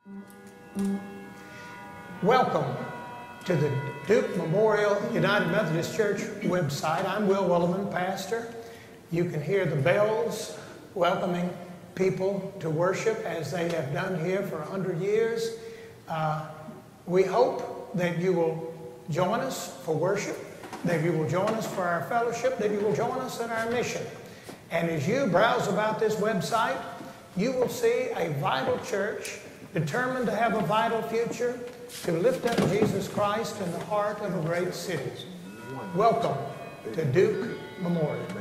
Welcome to the Duke Memorial United Methodist Church website. I'm Will Williman, pastor. You can hear the bells welcoming people to worship as they have done here for 100 years. We hope that you will join us for worship, that you will join us for our fellowship, that you will join us in our mission. And as you browse about this website, you will see a vital church determined to have a vital future, to lift up Jesus Christ in the heart of a great city. Welcome to Duke Memorial.